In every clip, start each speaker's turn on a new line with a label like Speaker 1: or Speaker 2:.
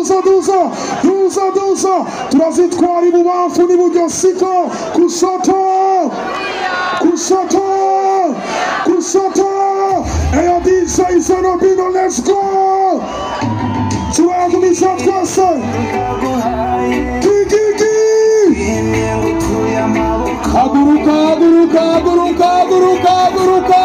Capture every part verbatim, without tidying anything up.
Speaker 1: duza duza duza duza turazitwara ibubafu n'iburyo siko kushoto kushoto kushoto eyo disa isano bino let's go turagumisha twese kikiki haguruka haguruka haguruka haguruka haguruka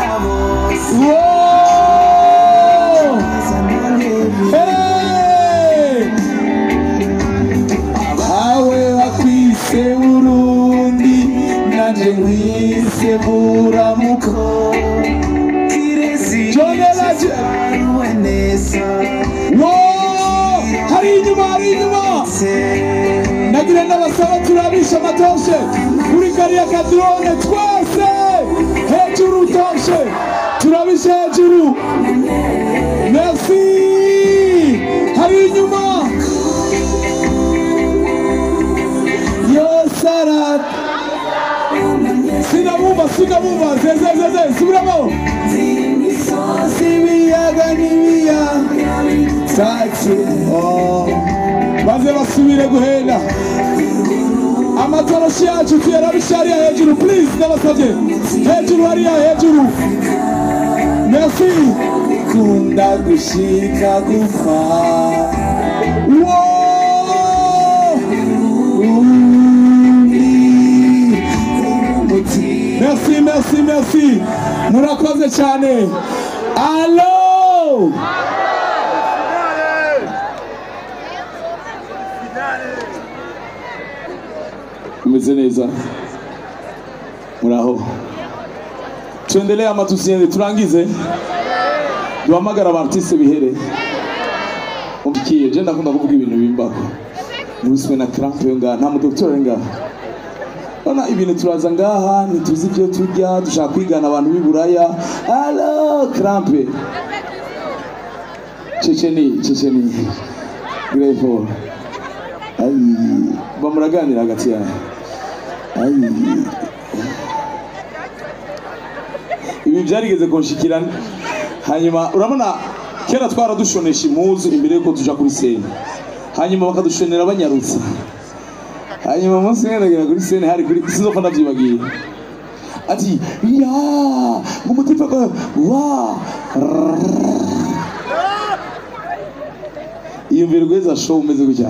Speaker 1: awe akwise Burundi nanje nkwise buramuko hari inyuma hari inyuma nagira n'abasaba turabisha amatoshe kuri kariya kadrone twese hejuru toshe turabisha hejuru merci hari inyuma yo sarat sinabumva sinabumva zezezeze subiramo sibiyaga nibiya sachi oh baze basubire guhenda amatoroshi yacu tuyarabisha hariya hejuru please ndabasabye hejuru hariya hejuru merci kunda gushika gufa merci merci merci murakoze cyane allo umeze neza muraho tuendelee ama tusiende turangize duhamagara abartiste bihere umbikiye je ndakunda kuvuga ibintu bimbako nubiswe na crampe nga nta mudoktora nga bana ibintu turaza ngaha nituzi byo turya dushaka kwigana abantu biburaya allo crampe Checheni Checheni Greyfall ay bamuraganira hagati yawe ay ibi byarigeze konshikirana hanyuma urabona kera twara dushonesha impuzu imbere yuko tuja kuri sene hanyuma bakadushonera abanyarutsa hanyuma munsi ngendagera kuri sene hari kuri sinzofa ndavyibagiye ati ya ngumutima ko wa iyo mbirweza show umeze gutya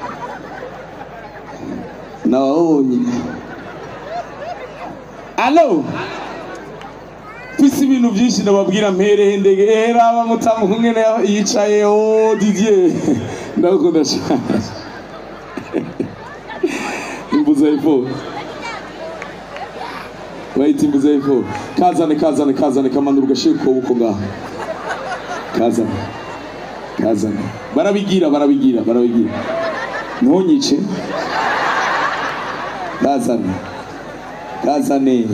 Speaker 1: naonye allo fisi ibintu byinshi ndababwira mpere ndege era abamutamu kumwe yicaye o Didier ndakunda cyane imbuza ifo wait imbuza ifo kazane kazane kazane kamanura ugashiko uko ngaho kazane kazane barabigira barabigira barabigira ntonyice kazane kazane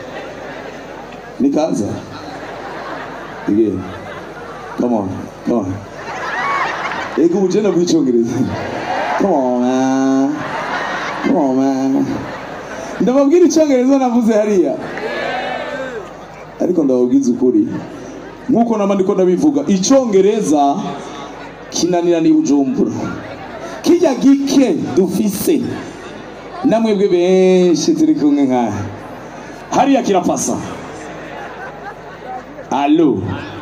Speaker 1: ni kaza again come on come on ego ujena bw'icyongereza come on man come on man ndababwira icyongereza navuze hariya ariko ndababwiza ukuri nkuko namandiko ndabivuga icyongereza kinanira ni Bujumbura kijya gike dufise namwebwe benshi turi kumwe nka hariya kirapasa allo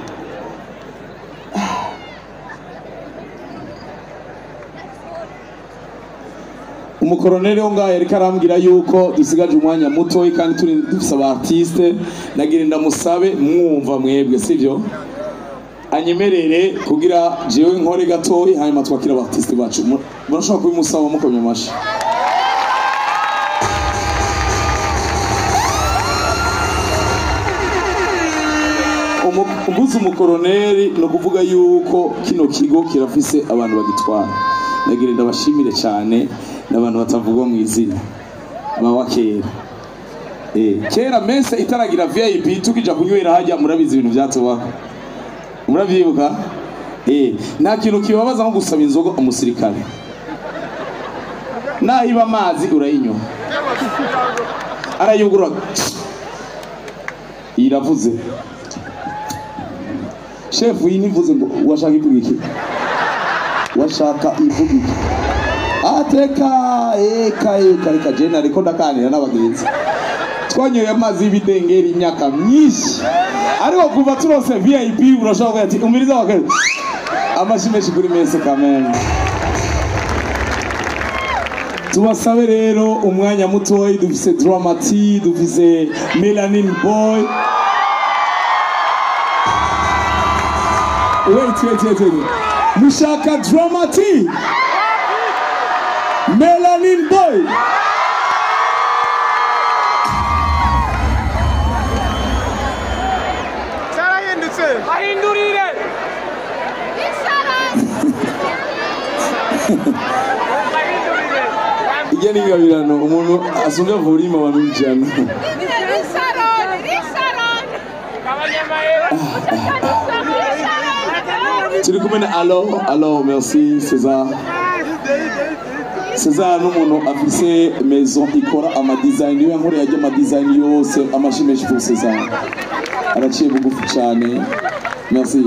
Speaker 1: umukoroneri wo ngaye ariko arambwira yuko dusigaje umwanya muto kandi turi dufise abartiste nagira ndamusabe mwumva mwebwe sivyo anyemerere kugira jewe nkore gatoyi hanyuma twakira abartiste bacu murashobora kubimusaba mukomye amashi umubuze umukoroneri no kuvuga yuko kino kigo kirafise abantu bagitwara nagira ndabashimire cyane n'abantu batavugwa mu izina bawa kera eh kera mese itaragira V I P tukija kunywera hajya murabizi ibintu byatuba muravyibuka eh nta kintu kibabaza nko gusaba inzoga umusirikare nahiba amazi urayinywa arayugura iravuze chef yinivuze ngo washaka ivuga iki washaka ivugi ateka eka eka eka jena ariko ndakanira n'abagenzi twanyoye amazi y'ibidengeri imyaka myinshi ariko kuva turose V I P urashobora ati umiriza wakazi amashimeshi kuri mese kamene tubasabe rero umwanya mutoyi dufise Dramati dufise Melanin Boy wait wait wait wait mushaka Dramati Melanin Boy
Speaker 2: ahindurire
Speaker 1: igeni ngabirano umuntu asumye volume abantu bijana turi kumwe na allo allo merci César César n'umuntu afise maison ikora ama design yo yankore yaje ama design yose amashimeshi pour César araciye bugufi cyane merci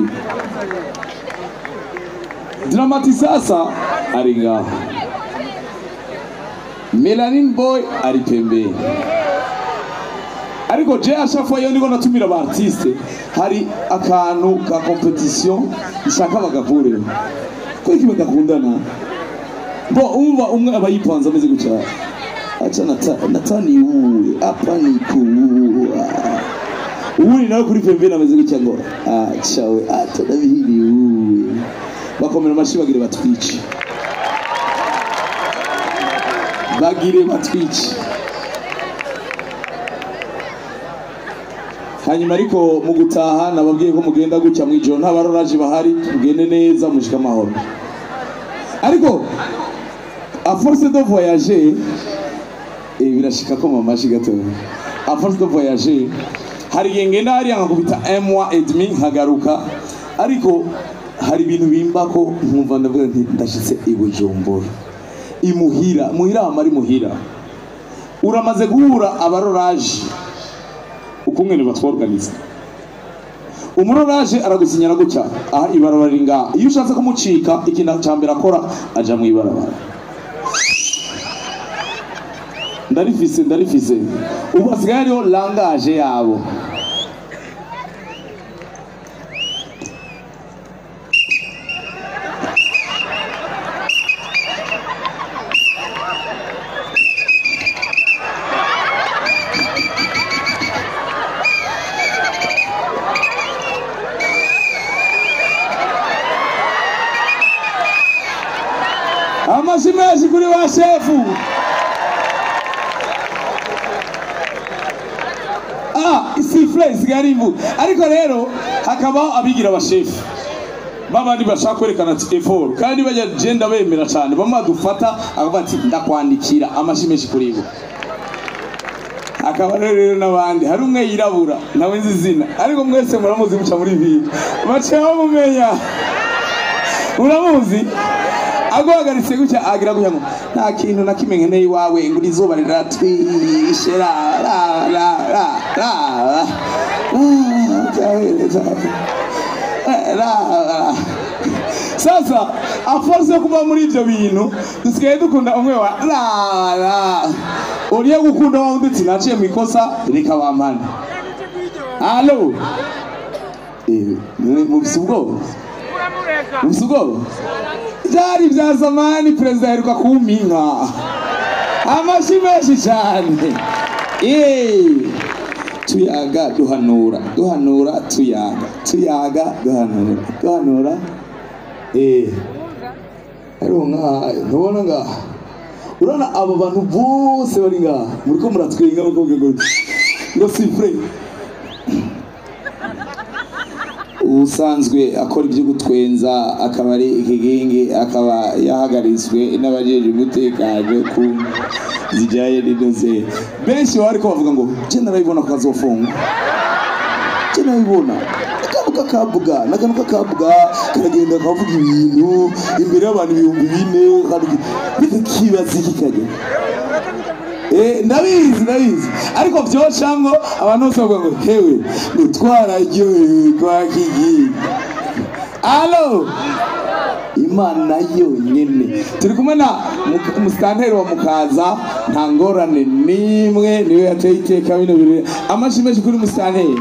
Speaker 1: Dramati sasa ari ngaho Melanin Boy ari pembeni ariko je ashafwa yo ndiko natumira aba artiste hari akantu ka competition ishaka bagavure ko iki badakundana bo umva umwe abayipanza ameze guca acha nata natani uwe hapa ni kuwa uwe nawe kuri pembeni ameze guca ngo acha we ata dabihiri uwe bakomera amashi bagire batwici bagire batwici hanyuma ariko mu gutaha nababwiye ko mugenda gucya mu ijoro nta baroraje bahari tugende neza mushika amahoro ariko a force de voyager e birashika ko mamashi gato a force de voyager hari ngenda hari nkakubita un mois et demi nkagaruka ariko hari ibintu bimbako nkumva ndavuga nti ndashitse ibujumbura imuhira muhira amari muhira uramaze guhura abaroraje ukumwene batworganiza umuroraje aragusinyara gucya aha ibarabara ringa iyo ushatse kumucika ikintu cyambere akora aja mu ibarabara ndarifise ndarifise ubu asigaye hariho langage yabo amashimezi kuri wa shefu ah isifle sigarivu ariko rero hakabaho abigira abashefu babandi bashaka kwerekana ati effort kandi bajya genda bemera cyane bamadufata akavuga ati ndakwandikira amashimezi kuri bo akaba rero nabandi hari umwe yirabura nawe nzi izina ariko mwese muramuzi muca muri bibi baceho mumenya uramuzi aguhagaritse gutya agira gutya ngo nta kintu na kimwe nkeneye iwawe ngo izuba riratwishe la la la la la sasa aforce kuba muri ibyo bintu dusigaye dukunda umwe wa la la uriye gukunda wa undi naciye mu ikosa reka bampane allo eh mubise ubwoba mubise ubwoba byari bya zamani perezida aheruka kumpinka amashi menshi cyane eh tuyaga duhanura duhanura tuyaga tuyaga duhanura duhanura eh aronka ntubona nga urana abo bantu bose bari nga muriko muratwenga bakobwa ngo ngo sifre usanzwe akora ibyo gutwenza akaba ari ikigenge akaba yahagarizwe n'abajeje umutekano ku zijaye n'indoze benshi bari ko bavuga ngo je narabibona ko azofunga je narabibona akabuka kabuga naganuka kabuga karagenda kavuga ibintu imbere y'abantu ibihumbi bine kandi kibazi kikaje eh ndabizi ndabizi ariko byoshamwe abantu bose bavuga ngo hewe gutwara iryo kwa kigi allo imana yonyene turi kumwe na umusitanteri wa Mukaza nta ngorane nimwe niwe yateye iteka bino birori amashi menshi kuri umusitanteri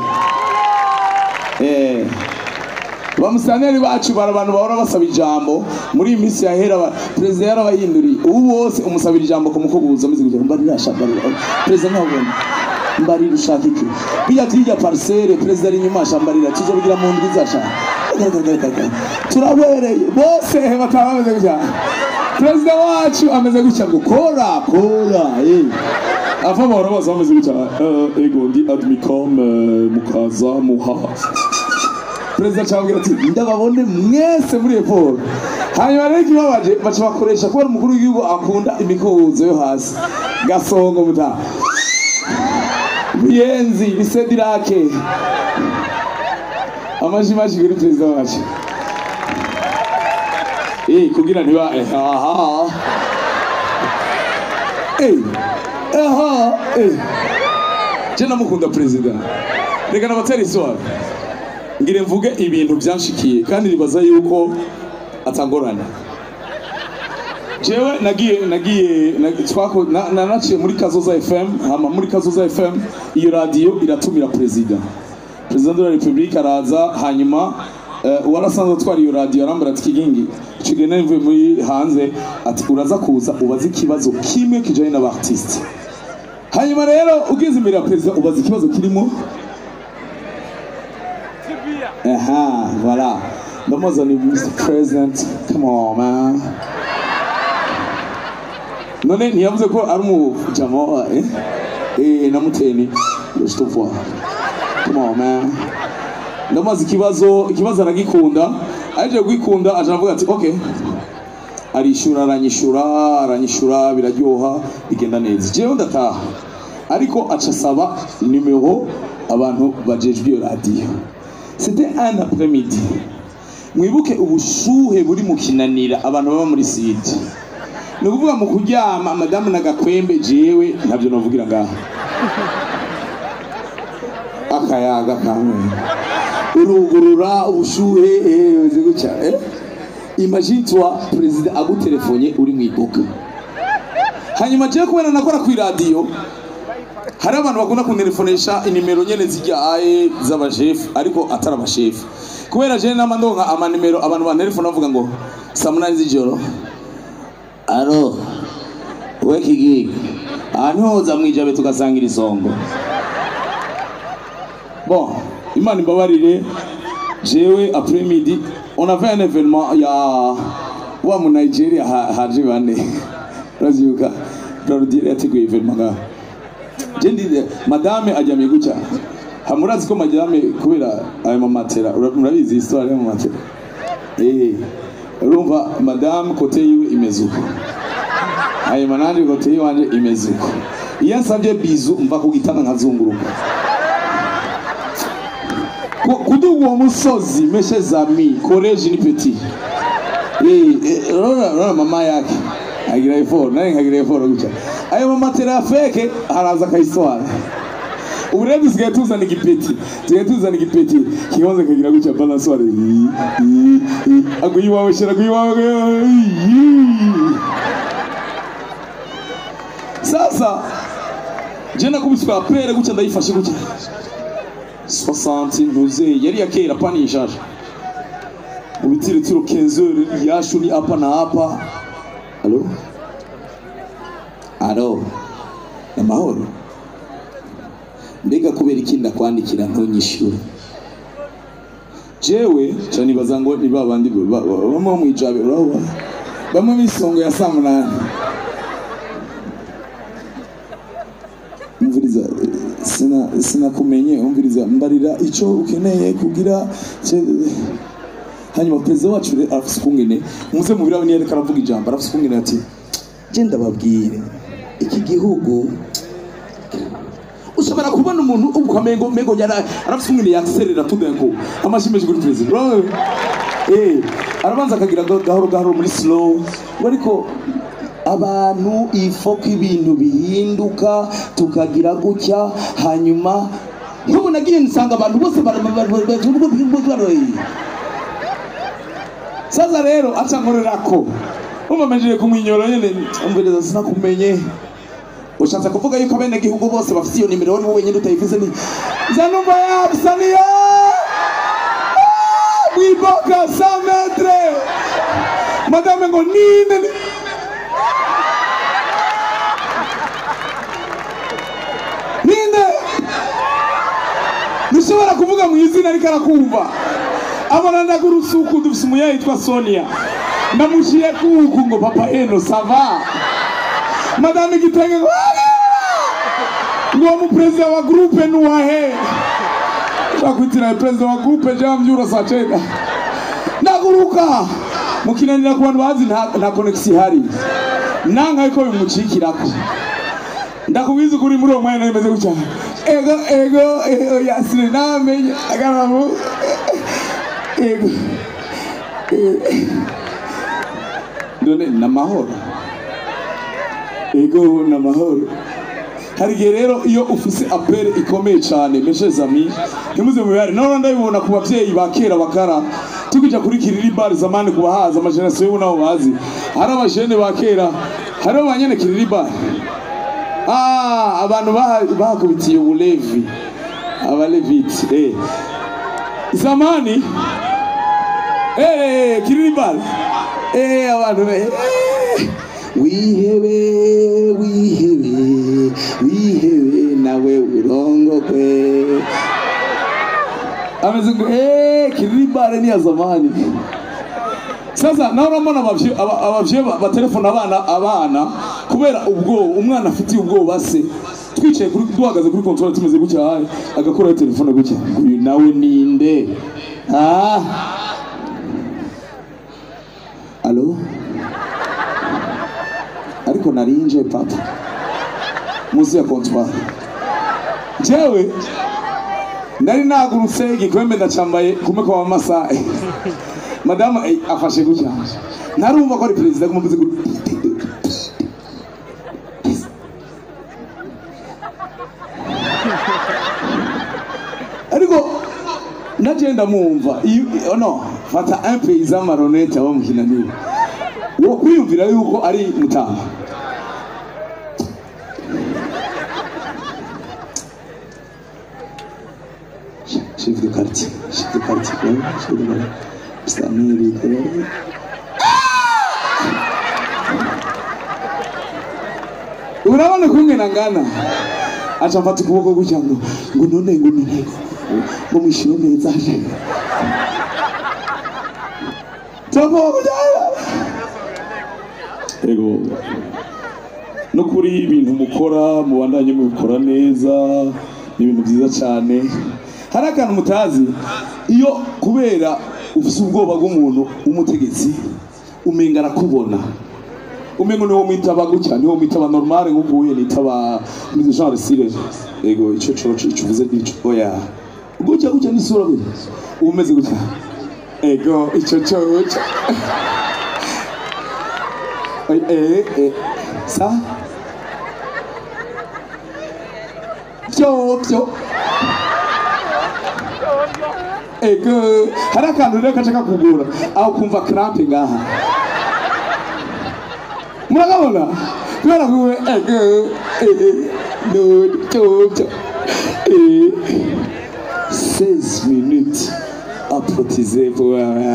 Speaker 1: eh ba musitanteri bacu bara abantu bahora basaba ijambo muri iyi minsi yahera perezida yarabayinduriye ubu bose umusabira ijambo kumukubuza amaze kugira mbarira shabara perezida ntabona mbarira ushaka iki bijya tijya parcelle perezida ari nyuma shambarira tije bigira mu ndwi zashaka turabereye bose bataba bameze gutya perezida wacu ameze gutya ngo kora kora eh afa bahora bose bameze gutya ego ndi admicom Mukaza muha perezida cyabwira ati ndababone mwese muri eporo hanyuma rero kibabaje baca bakoresha kubera umukuru w'igihugu akunda imikubuzo yo hasi gasongo muta Buyenzi bisedirake amaji maji kuri perezida wacu eh kugira ntiba aha eh aha eh jena mukunda perezida reka nabatera iswara ngire mvuge ibintu byanshikiye kandi nibaza yuko atangorana jewe nagiye nagiye twako nanaciye muri Kazoza F M hama muri Kazoza F M iyo radio iratumira perezida perezida de la Republique araza hanyuma warasanzwe twari iyo radio arambara ati kigingi cigene mvuye muri hanze ati uraza kuza ubaza ikibazo kimwe kijanye n'abartiste hanyuma rero ugize imbere ya perezida ubaza ikibazo kirimo aha voilà ndamuza ni Mister President come on man none ntiyavuze ko ari umujama eh eh namuteni just of war come on man ndamaze ikibazo ikibazo aragikunda aje gwikunda ajavuga ati okay arishura aranyishura aranyishura biraryoha bigenda neza jewe ndataha ariko acasaba nimero abantu bajejwe iyo radio c'était un après-midi mwibuke ubushuhe buri mu kinanira abantu baba muri site no kuvuga mu kuryama madame nagakwembe jewe ntabyo novugira ngaha akayaga kamwe urugurura ubushuhe eh ziguca eh imagine toi president agutelefonye uri mwibuka hanyuma je kubera nakora ku radio hari abantu bakunda kuntelefonesha inimero nyene zijyaye z'abachef ariko atari abachef kubera je namandonka ama nimero abantu bantelefona bavuga ngo samuna z'ijoro aro we kigigi anhoza mwijabe tugasangira isongo bon imana imbabarire jewe après midi on avait un événement ya wa mu Nigeria haje bane raziuka produire yateguye événement nga jendi madame ajyamye gucya hamurazi ko madame kubera ayo mamatera murabizi histoire ya mamatera eh urumva madame kote yiwe imezuko ayo manandi kote yiwanje imezuko iyo nsabye bizu mva kugitana nkazunguruka kudugu wa musozi meshe zami college ni petit eh rora rora mama yake agira effort nari nkagira effort gucya ayo mamatera feke haraza kaiswara urebe dusigaye tuzana igipeti tugiye tuzana igipeti kibanza kagira gucya balansware aguyi wawe shira aguyi wawe sasa jena kubiswa pere gucya ndayifashe gucya soixante ntuze yari yakera pani ishaje ubitire tiro quinze heures yashu ni apa na apa allo allo amahoro mbega kubera ikinda kwandikira ntonyishure jewe cyane bazango ni babandi bamwe mu ijabe uraho bamwe misongo ya saa munani umviriza sina sina kumenye umviriza mbarira ico ukeneye kugira hanyuma perezida wacu afise kungene muze mu birabo niye karavuga ijambo afise kungene ati je ndababwire iki gihugu ushobora kubona umuntu ukamengo mego yara arafise umwe yakserera tudenko amashimeje kuri president eh arabanza akagira gahoro gahoro muri slow ariko abantu ifoko ibintu bihinduka tukagira gucya hanyuma nkubu nagiye nsanga abantu bose barababaye Sasa rero acha nkorerako umamejeye kumwinyoro nyene umbereza sinakumenye ushatse kuvuga yuko abene gihugu bose bafite iyo nimero wowe wenyine utayivuze ni zanumba ya Sania wiboka cent metres madame ngo nine ninde nishobora kuvuga mu izina ariko arakumva abona ndagurusuku dufise umuyayi yitwa Sonia ndamushiye kuku ngo papa eno sava madame Gitenge ngo ngo mu president wa groupe nuwahe bakwitira president wa groupe jamvyura saceda ndaguruka mukinanira ku bantu bazi nta nta connection hari nanka ariko bimucikirako ndakubiza kuri muri uwo mwanya nimeze gutya ego ego ego yasine namenye agaramu ego none namahoro ego namahoro hari gihe rero iyo ufise apere ikomeye cyane meshes amis ntimuze mu bihari none ndabibona ku bavyeyi bakera bakara tukija kuri kiriri bar zamani kubahaza amageneration y'ubu nabo bazi hari abajene bakera hari abanyene kiriri bar ah abantu bahakubitiye ubulevi abaleviti eh zamani eh kiriri bar eh abantu eh wihebe wihebe wihebe nawe urongo kwe ameze ngo eh kiribare ni ya zamani sasa naona mbona abavye abavye ba telefone abana abana kubera ubwo umwana afite ubwo base twicaye kuri duhagaze kuri control tumeze gutya hayi agakora telefone gutya uyu nawe ninde ah allo ariko narinje papa muzi ya comptoir jewe nari nagurutse igikombe ndacambaye kume kwa mama madame afashe gutya narumva ko ari president kumuvuze ariko nagenda mumva no fata un paysan maronete abo mukinanira wo kwiyumvira yuko ari mutama chef de quartier chef de quartier chef de quartier Stanley urabona kumwe nangana acha mfata kuboko gutya ngo ngo none ngo none ngo mwishime neza aje tobo ego no kuri ibintu mukora mubandanye mubikora neza ni ibintu byiza cyane hari akantu mutazi iyo kubera ufite ubwoba bw'umuntu umutegetsi umenga arakubona umengo niwo mwitaba gutya niwo mwitaba normal nk'uko uye nitaba muri genre style ego ico cyo cyo uvuze ico oya gutya gutya ni sura gutya umeze gutya ego ico cyo eh eh sa cyo cyo ego haraka ndo kachaka kugura au kumva cramp ngaha muragabona kubera kuwe ego eh no cyo cyo eh seize minutes à protéger pour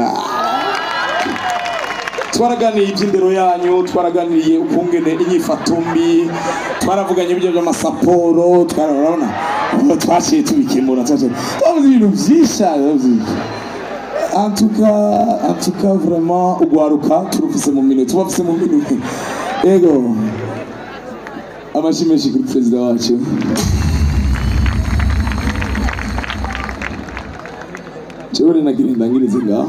Speaker 1: twaraganiye iby'indero yanyu twaraganiye ukungene inyifato mbi twaravuganye ibyo by'amasaporo twarabona twashiye tubikemura twaje twavuze ibintu byinshi en tout cas en tout cas vraiment ugwaruka turufise mu minute tubafise mu minute ego amashimeshi kuri president wacu cyo nagirinda ngirize nga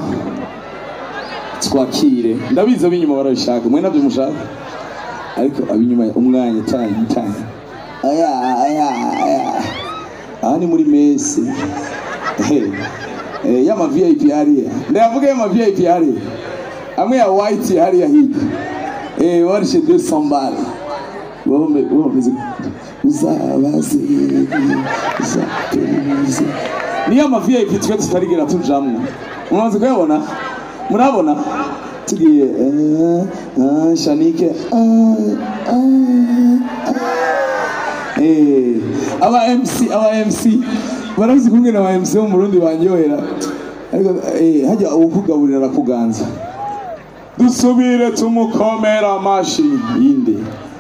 Speaker 1: twakire ndabiza binyuma barabishaka mwe nabyo mushaka ariko abinyuma umwanya tanye tanye aya aya aya ani muri mesi eh ya ma V I P hariya ndavuga ya ma V I P hariya amwe ya white hariya hivi eh warishe deux cents balles bombe bombe uzabaze uzapelize ni ya ma V I P twe tutarigera tujamwe umaze kuyabona murabona tugiye Shanike aba M C aba M C barazi kumwe na aba M C bo mu Burundi banyohera ariko hajya ubukugaburira arakuganza dusubire tumukomera amashi yinde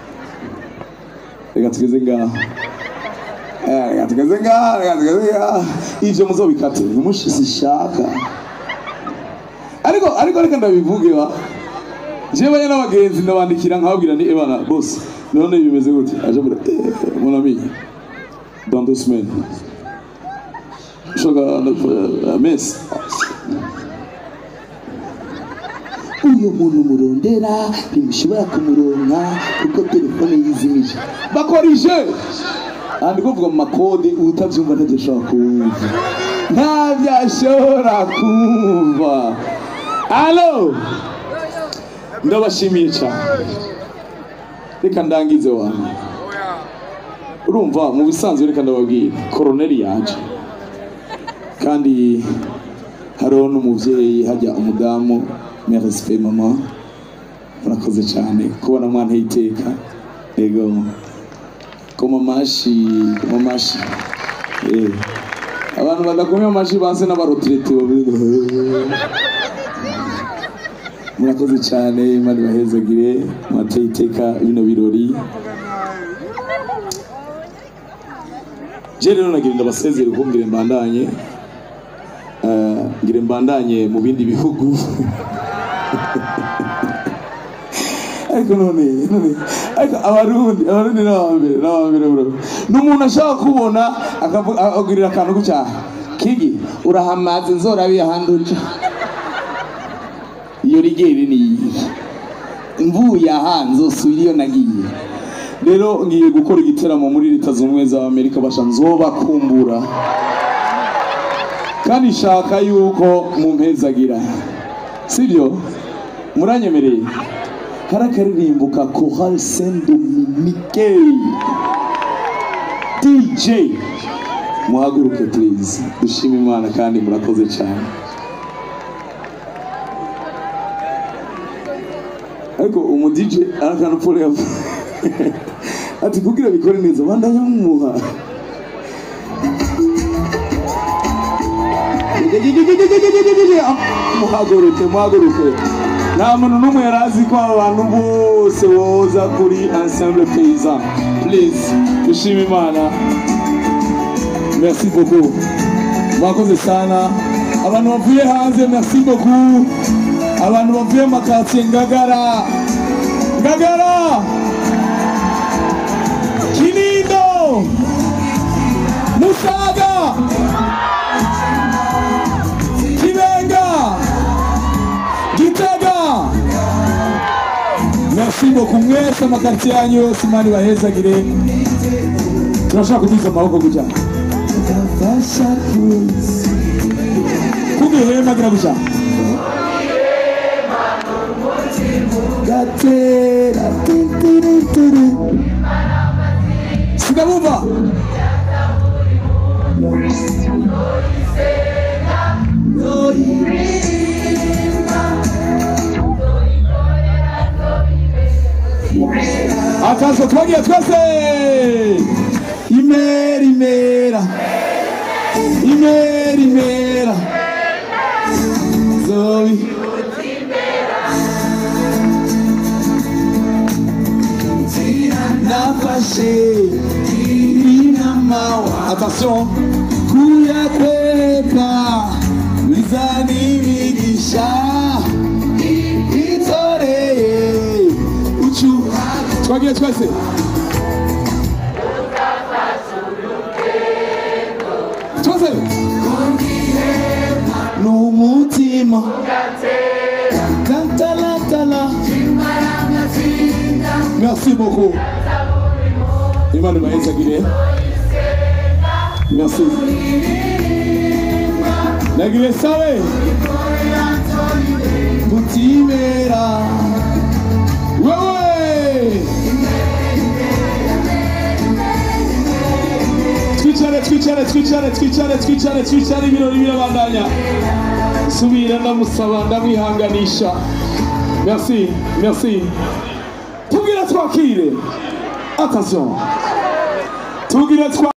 Speaker 1: reka tugeze ngaho reka tugeze ngaho reka tugeze ngaho ivyo muzobikate numushisi shaka ariko ariko reka ndabivuge wa jewe n'abagenzi ndabandikira nkababwira ni ebana boss none bimeze gute aje muri mon ami dans deux semaines shoga mes uyu muntu murondera ntimushobora kumuronka kuko telefone yizimije bakorije andi kuvuga mu makode utavyumva ntagishobora kumva ntavyashobora kumva. Allo ndabashimiye cyane reka ndangize wanyu urumva mu bisanzwe reka ndababwira koroneli yaje kandi hariho n'umuvyeyi hajya umudamu merci mama murakoze cyane kubona mwana iteka ego koma mashi koma mashi eh abantu badakomye mashi banse n'abarotrete murakoze cyane Imana ibahezagire mwateye iteka bino birori. Je rero nagira ndabasezere kumbwire mbandanye uh, ngire mbandanye mu bindi bihugu ariko none none ariko abarundi abarundi n'abambere n'abambere bro n'umuntu ashaka kubona akagurira akantu gucyaha kigi urahamaze nzorabi yahanduje iyo rigeri ni mvuye ahanzo suriyo nagiye rero ngiye gukora igiteramo muri Leta Zunze za Amerika basha nzoba kumbura kandi shaka yuko mumpezagira sibyo muranyemereye harakaririmbuka Chorale Saint Dominique D J muhaguruke please dushime Imana kandi murakoze cyane ariko umu D J arakana pole ati kugira bikore neza bandanya mumuha muhaguruke muhaguruke nta muntu n'umwe yarazi ko abantu bose boza kuri ensemble paysan please dushime Imana merci beaucoup mwakoze sana abantu bavuye hanze merci beaucoup abantu bavuye makatsi Ngagara Ngagara Kinindo Musaga Kibenga Gitega merci beaucoup mwese makatsi yanyu yose Imana ibahezagire turashaka kuduza amaboko gutya kugihema gira gutya gatera tintiritiri sigabumva akazo twagiye twese imera imera imera imera zobi nafashe inamawa attention kuya kweka bizani migisha itoreye uchu twagiye twese twese n'umutima kantalatala merci beaucoup Imana ibahezagire merci nagire sawe butimera wewe twicare twicare twicare twicare twicare twicare twicare ibirori birabandanya subira ndamusaba ndamwihanganisha merci merci tubwire twakire attention tubwire